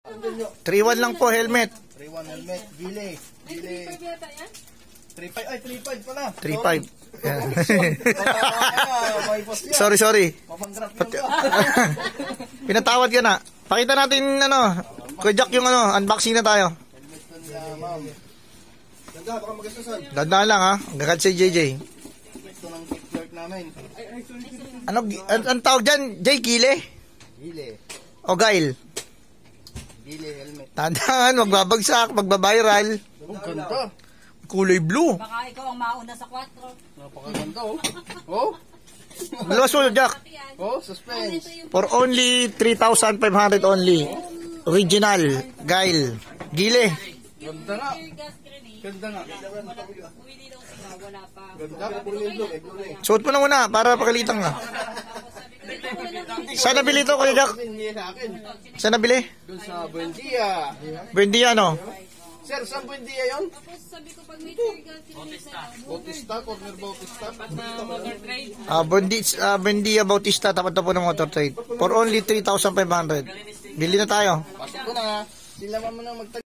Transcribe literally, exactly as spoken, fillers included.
three one lang po, helmet. three one helmet. Gile. Gile. three five. Ay, three five pala. three five. May post yan. Sorry, sorry. Mapang-graph yan ba? Pinatawad ka na. Pakita natin, ano, Kuya Jack, yung ano, unboxing na tayo. Helmet ko nila, ma'am. Ganda, baka magastusan. Ganda lang, ha? Gagad si J J. Ito ng kickflirt namin. Ano, an ang tawag dyan, Jay, Kile? Gile. O Gail? Gile helmet. Tandaan, magbabagsak, magbabiral. Oh, ganda. Kulay blue. Baka ikaw ang mauna sa kwatro. Napakaganda, oh. Oh? Luwas mo, Jack. Oh, suspense. For only three thousand five hundred only. Original. Gail. Gile. Ganda nga. Ganda nga. Wala pa. Ganda. Suot mo na muna para pakalitan ka. Saan nabili ito, Kuya Jack? Hindi sa akin. Saan nabili? Doon sa Buendia. Buendia, no? Sir, saan Buendia yun? Tapos sabi ko pag may turgal sinisa. Bautista, corner Bautista. Ah, Buendia, uh, Buendia Bautista, tapat na po ng motor trade. For only three thousand five hundred. Bili na tayo. Pasok ko na. Sila mo na magtag